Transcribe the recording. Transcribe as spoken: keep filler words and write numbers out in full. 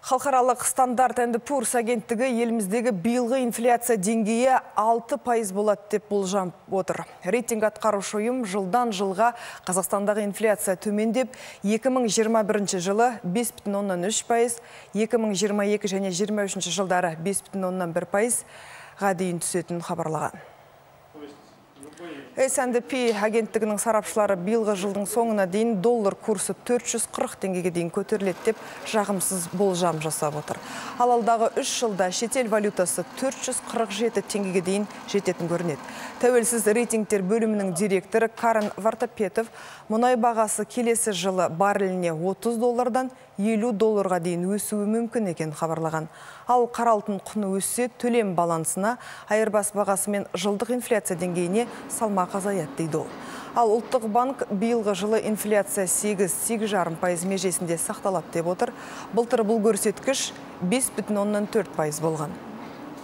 Халықаралық стандарт әнді Пурс агенттігі еліміздегі биылғы инфляция деңгейі алты пайыз болады деп болжам отыр. Рейтинг атқарушы ұйым жылдан жылға Қазақстандағы инфляция төмендеп, екі мың жиырма бірінші жылы бес бүтін оннан үш пайыз, екі мың жиырма екі және жиырма үшінші жылдары бес бүтін оннан бір пайызға дейін түсетінін хабарлаған. эс энд пи агенттігінің сарапшылары биылғы жылдың соңына дейін доллар курсы төрт жүз қырық теңгеге дейін көтеріледі деп жағымсыз болжам жасап отыр. Ал алдағы үш жылда шетел валютасы төрт жүз қырық жеті теңгеге дейін жететін көрінеді. Тәуелсіз рейтингтер бөлімінің директоры Карен Вартапетов мұнай бағасы келесі жылы барреліне отыз доллардан елу долларға дейін өсуі мүмкін екен хабарлаған. Ал қара алтын құны өссе, төлем балансына, айырбас бағасы мен жылдық инфляция деңгейіне салмақ азаяды дейді ол. Ал ұлттық банк биылғы жылы инфляция сегіз сегіз жарым пайыз межесінде сақталады деп отыр. Былтыр бұл көрсеткіш бес бүтін оннан төрт пайыз болған.